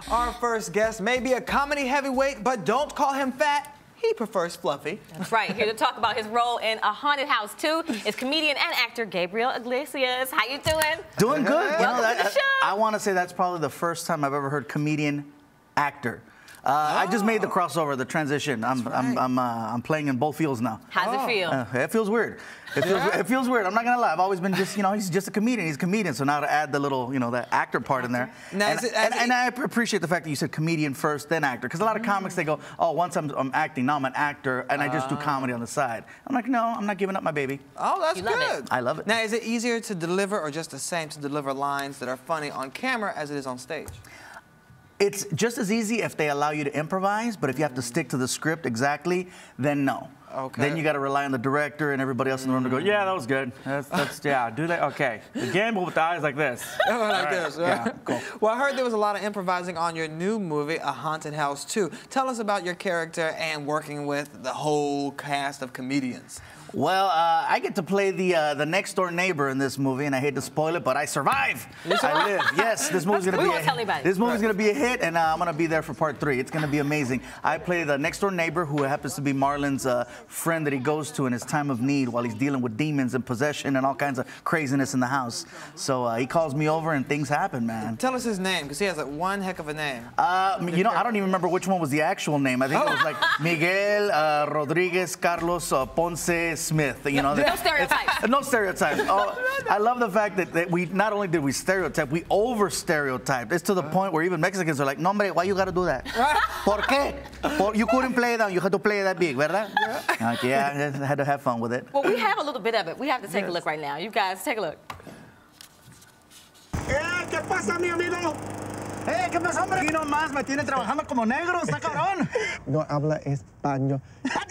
Our first guest may be a comedy heavyweight, but don't call him fat. He prefers fluffy. That's right. Here to talk about his role in A Haunted House 2 is comedian and actor Gabriel Iglesias. How you doing? Doing good. Welcome to the show. I want to say that's probably the first time I've ever heard comedian actor. I just made the crossover, the transition. I'm playing in both fields now. How's it feel? It feels weird. It feels weird. I'm not gonna lie. I've always been just, he's just a comedian. He's a comedian. So now to add the little, the actor part in there. Now, and I appreciate the fact that you said comedian first, then actor. Because a lot of comics, they go, oh, once I'm acting, now I'm an actor, and I just do comedy on the side. I'm like, no, I'm not giving up my baby. Oh, that's good. I love it. Now, is it easier to deliver or just the same to deliver lines that are funny on camera as it is on stage? It's just as easy if they allow you to improvise, but if you have to stick to the script exactly, then no. Okay. Then you got to rely on the director and everybody else in the room to go, yeah, that was good. That's yeah, do that. Okay. Again, but with the eyes like this. Like this, right? Yeah, cool. Well, I heard there was a lot of improvising on your new movie, A Haunted House 2. Tell us about your character and working with the whole cast of comedians. Well, I get to play the next door neighbor in this movie, and I hate to spoil it, but I survive. I live. Yes, this movie's gonna be a hit, and I'm gonna be there for part 3. It's gonna be amazing. I play the next door neighbor who happens to be Marlon's friend that he goes to in his time of need while he's dealing with demons and possession and all kinds of craziness in the house. So he calls me over, and things happen, man. Tell us his name, because he has one heck of a name. I don't even remember which one was the actual name. I think it was like Miguel Rodriguez Carlos Ponce Smith, No stereotypes. No stereotypes. Oh, I love the fact that we not only did we stereotype, we over stereotyped. It's to the point where even Mexicans are like, no, hombre, why you gotta do that? ¿Por qué? You couldn't play it down, you had to play it that big, ¿verdad? Yeah, I had to have fun with it. Well, we have a little bit of it. We have to take a look right now. You guys, take a look. ¿Qué pasa, mi amigo? ¿Qué pasa, hombre? Aquí nomás me tiene trabajando como negro, está cabrón. No habla español.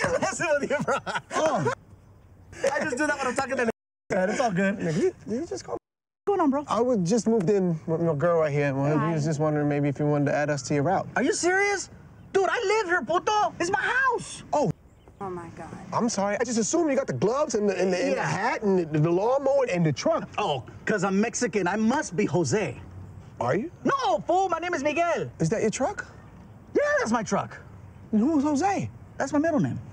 I just do that when I'm talking to the it's all good. You just call. What's going on, bro? I was just moved in with my girl right here. Well, we was just wondering maybe if you wanted to add us to your route. Are you serious? Dude, I live here, puto. It's my house. Oh my God. I'm sorry. I just assumed you got the gloves and the hat and the lawnmower and the truck. Oh, because I'm Mexican. I must be Jose. Are you? No, fool. My name is Miguel. Is that your truck? Yeah, that's my truck. And who's Jose? That's my middle name.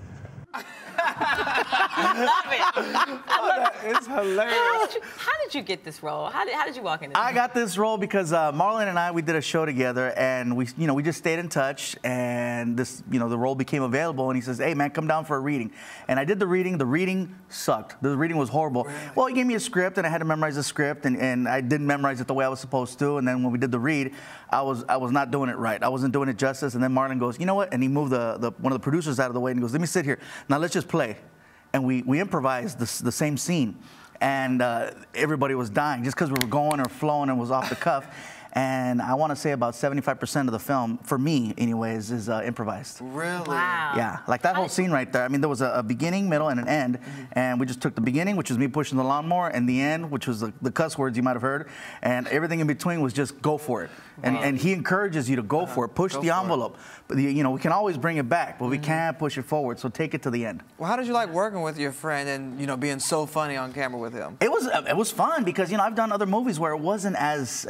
I love it. I love it. It's hilarious. How did you get this role? How did you walk into this? I got this role because Marlon and I, we did a show together, and we just stayed in touch, and this, the role became available, and he says, hey, man, come down for a reading. And I did the reading. The reading sucked. The reading was horrible. Really? Well, he gave me a script, and I had to memorize the script, and I didn't memorize it the way I was supposed to, and then when we did the read, I was not doing it right. I wasn't doing it justice, and then Marlon goes, you know what? And he moved one of the producers out of the way, and he goes, let me sit here. Now, let's just play. And we improvised the same scene, and everybody was dying just because we were going or flowing and was off the cuff. And I want to say about 75% of the film, for me anyways, is improvised. Really? Wow. Yeah, like that whole scene right there. I mean, there was a beginning, middle, and an end, and we just took the beginning, which was me pushing the lawnmower, and the end, which was the cuss words you might have heard, and everything in between was just go for it. And he encourages you to go for it, push the envelope. But we can always bring it back, but we can't push it forward. So take it to the end. Well, how did you like working with your friend and being so funny on camera with him? It was fun because I've done other movies where it wasn't as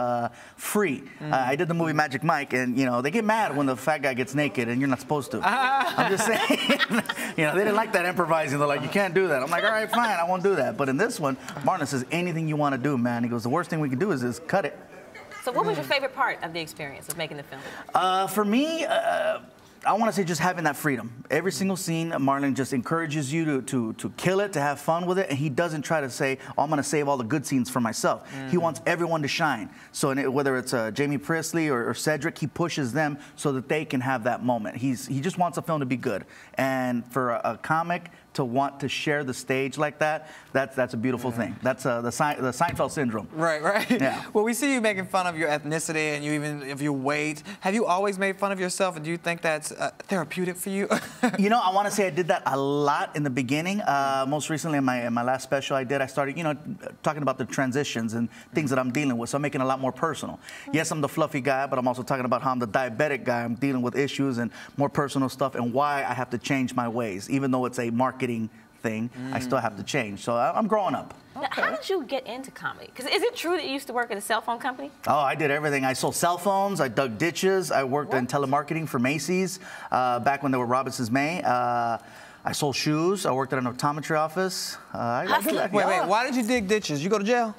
free. I did the movie Magic Mike, and they get mad when the fat guy gets naked, and you're not supposed to. I'm just saying, they didn't like that improvising. They're like, you can't do that. I'm like, all right, fine, I won't do that. But in this one, Martin says, anything you want to do, man. He goes, the worst thing we can do is cut it. So what was your favorite part of the experience of making the film? For me, I want to say just having that freedom. Every single scene, Marlon just encourages you to kill it, to have fun with it, and he doesn't try to say, oh, I'm going to save all the good scenes for myself. He wants everyone to shine. So whether it's Jamie Priestley or Cedric, he pushes them so that they can have that moment. He just wants a film to be good. And for a comic to want to share the stage like that, that's a beautiful thing. That's the Seinfeld syndrome. Right. Yeah. Well, we see you making fun of your ethnicity and even of your weight. Have you always made fun of yourself, and do you think that's therapeutic for you? I want to say I did that a lot in the beginning. Most recently, in my last special I started, talking about the transitions and things that I'm dealing with. So I'm making it a lot more personal. Yes, I'm the fluffy guy, but I'm also talking about how I'm the diabetic guy. I'm dealing with issues and more personal stuff and why I have to change my ways, even though it's a marketing thing. I still have to change. So I'm growing up. Now, how did you get into comedy? Because is it true that you used to work at a cell phone company? Oh, I did everything. I sold cell phones. I dug ditches. I worked in telemarketing for Macy's back when they were Robinson's May. I sold shoes. I worked at an optometry office. Wait, why did you dig ditches? You go to jail?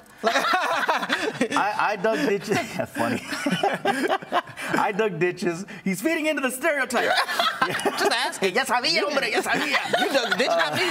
I dug ditches. That's funny. I dug ditches. He's feeding into the stereotype. Just asking. Yes, había, hombre. Yes, había. You dug the ditch, not me.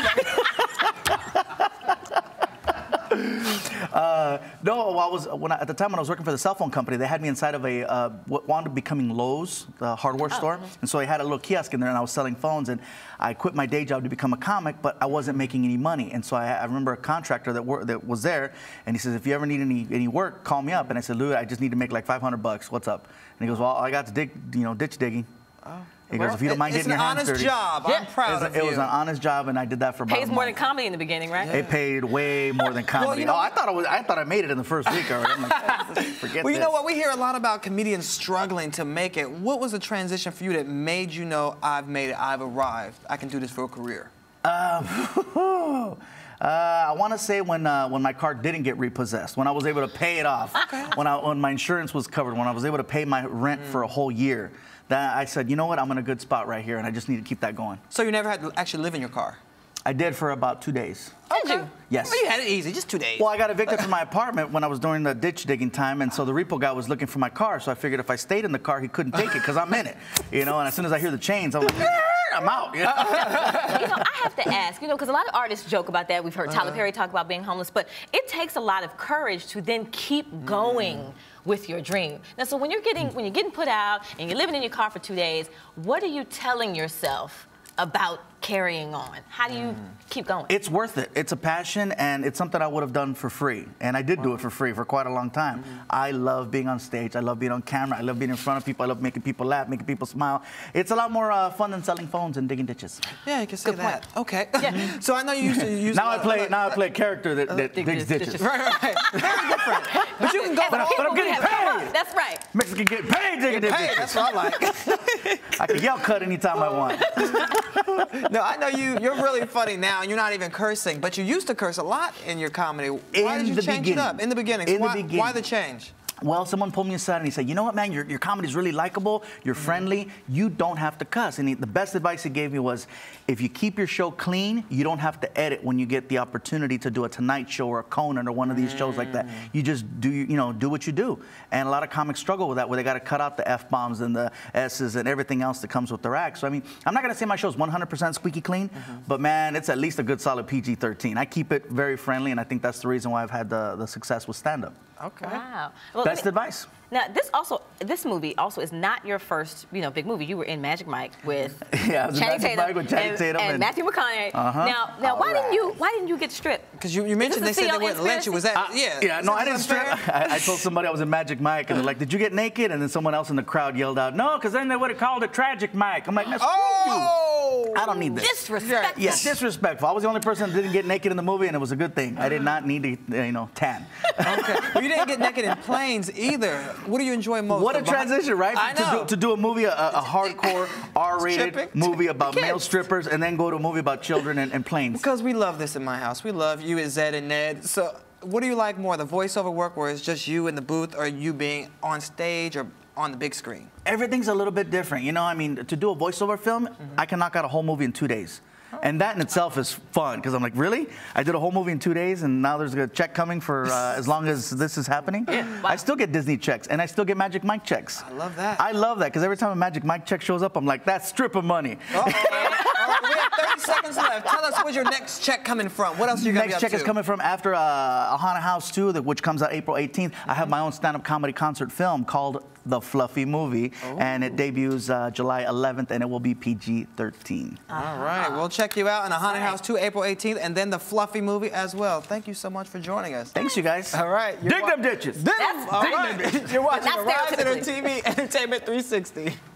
No, at the time when I was working for the cell phone company, they had me inside of a what wound up becoming Lowe's, the hardware store, and so I had a little kiosk in there, and I was selling phones, and I quit my day job to become a comic, but I wasn't making any money, and so I remember a contractor that was there, and he says, if you ever need any work, call me up, and I said, Lou, I just need to make like $500. What's up? And he goes, well, all I got to ditch digging. He goes, if you don't mind getting your hands dirty. It's an honest job. I'm proud of you. It was an honest job, and I did that for about a month. Pays more than comedy in the beginning, right? It paid way more than comedy. Well, you know, I thought I made it in the first week already. I'm like, forget well, you know this. what? We hear a lot about comedians struggling to make it. What was the transition for you that made you know, I've made it, I've arrived, I can do this for a career? I want to say when my car didn't get repossessed, when I was able to pay it off, when my insurance was covered, when I was able to pay my rent for a whole year, that I said, you know what, I'm in a good spot right here, and I just need to keep that going. So you never had to actually live in your car? I did for about 2 days. Did you? Yes. Well, you had it easy, just 2 days. Well, I got evicted from my apartment when I was during the ditch digging time, and so the repo guy was looking for my car, so I figured if I stayed in the car, he couldn't take it because I'm in it, you know, and as soon as I hear the chains, I'm like, I'm out. You know? I have to ask, because a lot of artists joke about that. We've heard Tyler Perry talk about being homeless, but it takes a lot of courage to then keep going with your dream. Now, so when you're getting put out and you're living in your car for 2 days, what are you telling yourself about carrying on? How do you keep going? It's worth it. It's a passion, and it's something I would have done for free. And I did do it for free for quite a long time. I love being on stage. I love being on camera. I love being in front of people. I love making people laugh, making people smile. It's a lot more fun than selling phones and digging ditches. Yeah, you can say that. Okay. Yeah. So I know you used to use. Now I play a character that digs ditches. Right. Very different. But you can go. But I'm getting paid. That's right. Mexican get paid digging ditches. That's what I like. I can yell cut anytime I want. No, I know you're really funny now, and you're not even cursing, but you used to curse a lot in your comedy. Why did you change it up? In the beginning. Why the change? Well, someone pulled me aside and he said, you know what, man, your comedy's really likable, you're friendly, you don't have to cuss. And the best advice he gave me was, if you keep your show clean, you don't have to edit when you get the opportunity to do a Tonight Show or a Conan or one of these shows like that. You just do what you do. And a lot of comics struggle with that, where they got to cut out the F-bombs and the S's and everything else that comes with their act. So, I mean, I'm not going to say my show's 100% squeaky clean, but, man, it's at least a good solid PG-13. I keep it very friendly, and I think that's the reason why I've had the success with stand-up. Okay. Wow. Well, Best advice. Now, this movie also is not your first, big movie. You were in Magic Mike with Channing Tatum and Matthew McConaughey. Now, why didn't you get stripped? Because you mentioned they said they wouldn't let you. Was that? Yeah. No, I didn't strip. I told somebody I was in Magic Mike, and they're like, "Did you get naked?" And then someone else in the crowd yelled out, "No," because then they would have called it Tragic Mike. I'm like, "No, screw you. I don't need this." Disrespectful. Yes, disrespectful. I was the only person that didn't get naked in the movie, and it was a good thing. I did not need to, tan. Okay. Well, you didn't get naked in planes either. What do you enjoy most? What a transition, right? I know. To do a movie, a hardcore R-rated movie about male strippers, and then go to a movie about children and planes. Because we love this in my house. We love you and Zed and Ned. So what do you like more, the voiceover work where it's just you in the booth, or you being on stage or on the big screen? Everything's a little bit different. I mean, to do a voiceover film, I can knock out a whole movie in 2 days. And that in itself is fun, because I'm like, really? I did a whole movie in 2 days, and now there's a check coming for as long as this is happening? Yeah. Wow. I still get Disney checks, and I still get Magic Mike checks. I love that. I love that, because every time a Magic Mike check shows up, I'm like, that's stripper money. All right, we have 30 seconds left. Tell us where's your next check coming from. What else are you going to be up to? Next check is coming from after A Haunted House 2, which comes out April 18th. I have my own stand-up comedy concert film called The Fluffy Movie, and it debuts July 11th, and it will be PG-13. All right, we'll check you out in A Haunted House 2, April 18th, and then The Fluffy Movie as well. Thank you so much for joining us. Thanks, you guys. All right. Dig them ditches. All right. You're watching Not Rise Center stereotypically. TV Entertainment 360.